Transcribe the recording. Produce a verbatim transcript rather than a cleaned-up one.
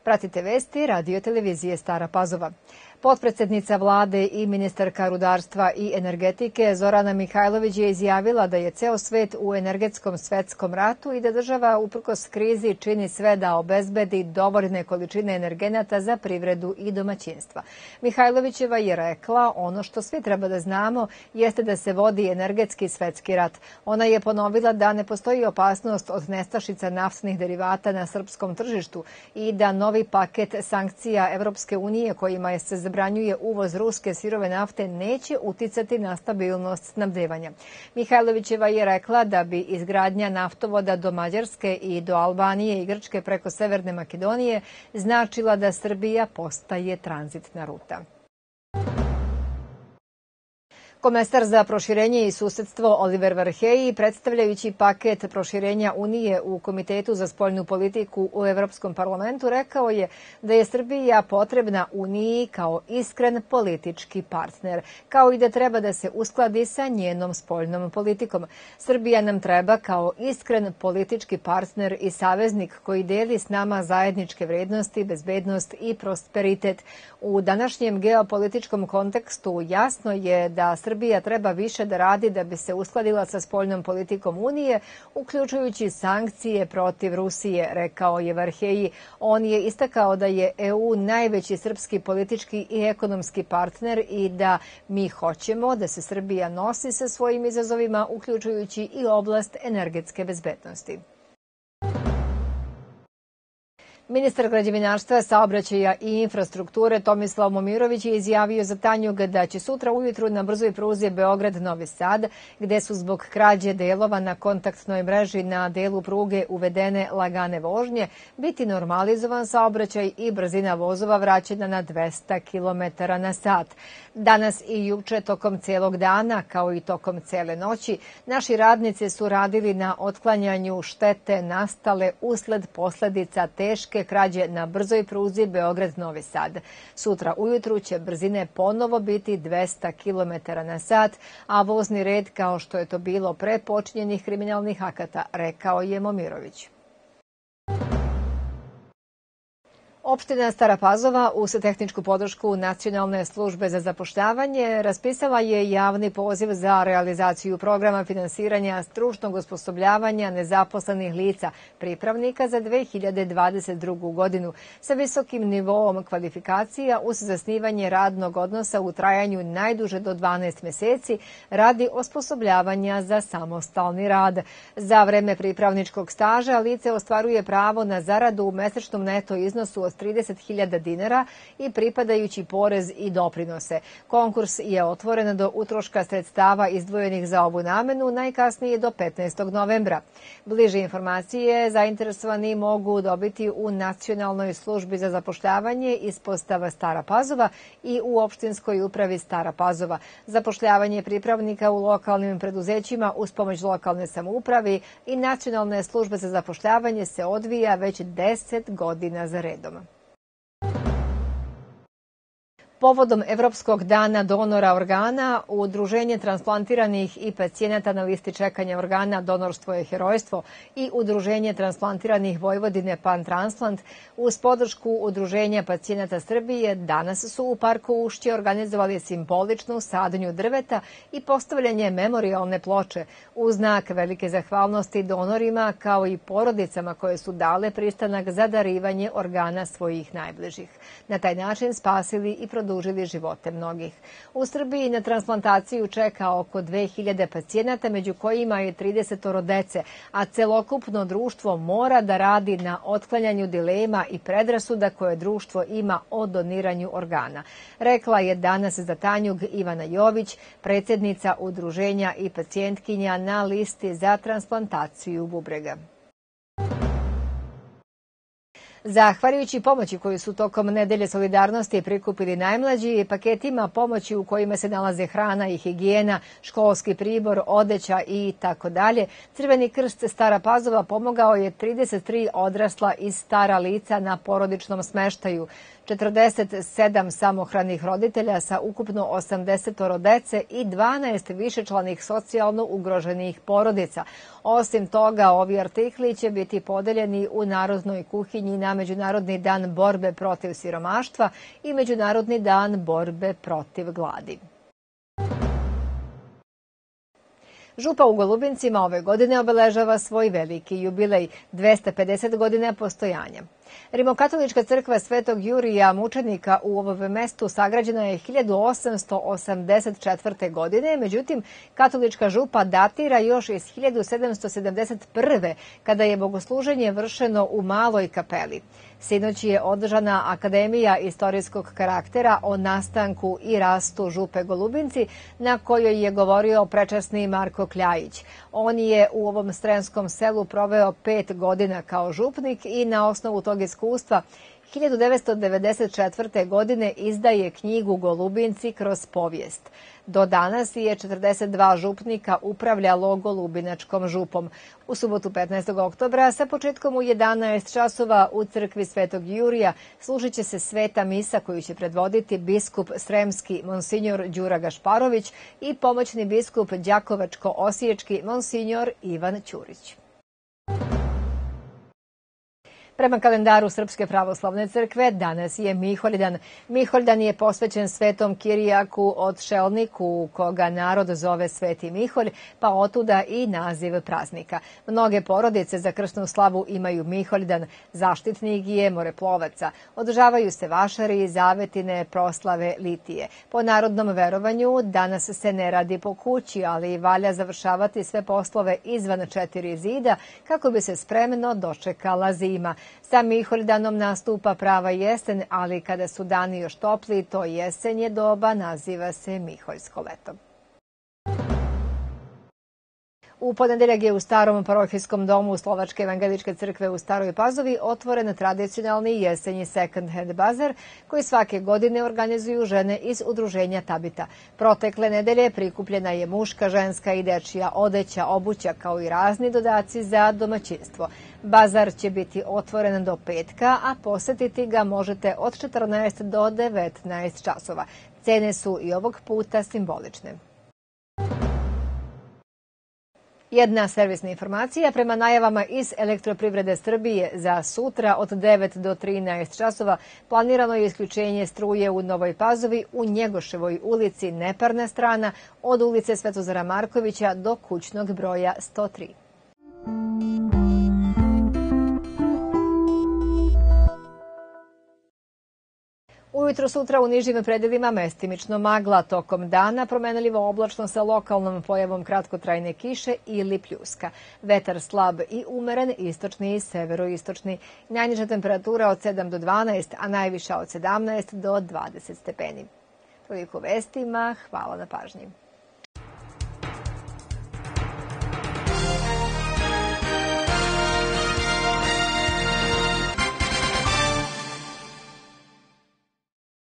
Pratite vesti Radio televizije Stara Pazova. Potpredsednica vlade i ministarka rudarstva i energetike Zorana Mihajlović je izjavila da je ceo svet u energetskom svetskom ratu i da država uprkos krizi čini sve da obezbedi dovoljne količine energenata za privredu i domaćinstva. Mihajlovićeva je rekla ono što svi treba da znamo jeste da se vodi energetski svetski rat. Ona je ponovila da ne postoji opasnost od nestašica naftnih derivata na srpskom tržištu i da novi paket sankcija Evropske unije kojima je se zabranjuje uvoz ruske sirove nafte neće uticati na stabilnost snabdevanja. Mihajlovićeva je rekla da bi izgradnja naftovoda do Mađarske i do Albanije i Grčke preko Severne Makedonije značila da Srbija postaje tranzitna ruta. Komesar za proširenje i susedstvo Oliver Varhelyi, predstavljajući paket proširenja Unije u Komitetu za spoljnu politiku u Evropskom parlamentu, rekao je da je Srbija potrebna Uniji kao iskren politički partner, kao i da treba da se uskladi sa njenom spoljnom politikom. Srbija nam treba kao iskren politički partner i saveznik koji deli s nama zajedničke vrednosti, bezbednost i prosperitet. U današnjem geopolitičkom kontekstu jasno je da Srbija Srbija treba više da radi da bi se uskladila sa spoljnom politikom Unije, uključujući sankcije protiv Rusije, rekao je Varhelyi. On je istakao da je E U najveći srpski politički i ekonomski partner i da mi hoćemo da se Srbija nosi sa svojim izazovima, uključujući i oblast energetske bezbednosti. Ministar građevinarstva, saobraćaja i infrastrukture Tomislav Momirović je izjavio za Tanjug da će sutra ujutru na brzoj pruzi Beograd-Novi Sad, gde su zbog krađe delova na kontaktnoj mreži na delu pruge uvedene lagane vožnje, biti normalizovan saobraćaj i brzina vozova vraćena na dvesta kilometara na sat. Danas i juče tokom celog dana, kao i tokom cele noći, naši radnici su radili na otklanjanju štete nastale usled posledica teške krađe na brzoj pruzi Beograd-Novi Sad. Sutra ujutru će brzine ponovo biti dvesta kilometara na sat, a vozni red kao što je to bilo pre počinjenih kriminalnih akata, rekao je Momirović. Opština Stara Pazova uz tehničku podršku Nacionalne službe za zapošljavanje raspisala je javni poziv za realizaciju programa finansiranja stručnog osposobljavanja nezaposlenih lica pripravnika za dve hiljade dvadeset drugu. godinu sa visokim nivoom kvalifikacija uz zasnivanje radnog odnosa u trajanju najduže do dvanaest meseci radi osposobljavanja za samostalni rad. Za vreme pripravničkog staža lice ostvaruje pravo na zaradu u mesečnom neto iznosu od trideset hiljada dinara i pripadajući porez i doprinose. Konkurs je otvoren do utroška sredstava izdvojenih za ovu namenu najkasnije do petnaestog novembra. Bliže informacije zainteresovani mogu dobiti u Nacionalnoj službi za zapošljavanje ispostava Stara Pazova i u opštinskoj upravi Stara Pazova. Zapošljavanje pripravnika u lokalnim preduzećima uz pomoć lokalne samoupravi i Nacionalne službe za zapošljavanje se odvija već deset godina za redom. Povodom Evropskog dana donora organa, Udruženje transplantiranih i pacijenata na listi čekanja organa Donorstvo je herojstvo i Udruženje transplantiranih Vojvodine Pantransplant uz podršku Udruženja pacijenata Srbije danas su u parku Ušće organizovali simboličnu sadnju drveta i postavljanje memorijalne ploče u znak velike zahvalnosti donorima kao i porodicama koje su dale pristanak za darivanje organa svojih najbližih. Na taj način spasili i produžili živote mnogih. U Srbiji na transplantaciju čeka oko dve hiljade pacijenata, među kojima je tridesetoro dece, a celokupno društvo mora da radi na otklanjanju dilema i predrasuda koje društvo ima o doniranju organa. Rekla je danas za Tanjug Ivana Jović, predsjednica Udruženja i pacijentkinja na listi za transplantaciju bubrega. Zahvaljujući pomoći koju su tokom nedelje solidarnosti prikupili najmlađi, paketima pomoći u kojima se nalaze hrana i higijena, školski pribor, odeća i tako dalje, Crveni krst Stara Pazova pomogao je trideset tri odrasla i stara lica na porodičnom smeštaju. četrdeset sedam samohranih roditelja sa ukupno osamdeset dece i dvanaest višečlanih socijalno ugroženih porodica. Osim toga, ovi artikli će biti podeljeni u Narodnoj kuhinji na Međunarodni dan borbe protiv siromaštva i Međunarodni dan borbe protiv gladi. Župa u Golubincima ove godine obeležava svoj veliki jubilej, dvesta pedeset godina postojanja. Rimokatolička crkva Svetog Jurija Mučenika u ovom mestu sagrađena je hiljadu osamsto osamdeset četvrte. godine, međutim, katolička župa datira još iz hiljadu sedamsto sedamdeset prve. kada je bogosluženje vršeno u maloj kapeli. Sinoć je održana Akademija istorijskog karaktera o nastanku i rastu župe Golubinci, na kojoj je govorio prečasni Marko Kljajić. On je u ovom sremskom selu proveo pet godina kao župnik i na osnovu tog iskustva hiljadu devetsto devedeset četvrte. godine izdaje knjigu Golubinci kroz povijest. Do danas je četrdeset dva župnika upravljalo Golubinačkom župom. U subotu petnaestog oktobra sa početkom u jedanaest časova u crkvi Svetog Jurija služit će se sveta misa koju će predvoditi biskup sremski monsinjor Đura Gašparović i pomoćni biskup đakovačko-osiječki monsinjor Ivan Ćurić. Prema kalendaru Srpske pravoslavne crkve, danas je Miholjdan. Miholjdan je posvećen Svetom Kirijaku Odšelniku, koga narod zove Sveti Miholj, pa otuda i naziv praznika. Mnoge porodice za krstnu slavu imaju Miholjdan, zaštitnik je moreplovaca. Održavaju se vašari, zavetine, proslave, litije. Po narodnom verovanju, danas se ne radi po kući, ali valja završavati sve poslove izvan četiri zida kako bi se spremno dočekala zima. Sa Miholjdanom nastupa prava jesen, ali kada su dani još topli, to jesenje doba naziva se Miholjsko leto. U ponedeljak je u starom parohijskom domu Slovačke evangeličke crkve u Staroj Pazovi otvoren tradicionalni jesenji second hand bazar koji svake godine organizuju žene iz udruženja Tabita. Protekle nedelje prikupljena je muška, ženska i dečija odeća, obuća kao i razni dodaci za domaćinstvo. Bazar će biti otvoren do petka, a posetiti ga možete od četrnaest do devetnaest časova. Cene su i ovog puta simbolične. Jedna servisna informacija, prema najavama iz Elektroprivrede Srbije za sutra od devet do trinaest časova planirano je isključenje struje u Novoj Pazovi u Njegoševoj ulici Neparna strana od ulice Svetozara Markovića do kućnog broja sto tri. Ujutro sutra u nižim predelima mestimično magla, tokom dana promenljivo oblačno sa lokalnom pojavom kratkotrajne kiše ili pljuska. Vetar slab i umeren, istočni i severoistočni. Najniža temperatura od sedam do dvanaest, a najviša od sedamnaest do dvadeset stepeni. Toliko vestima, hvala na pažnji.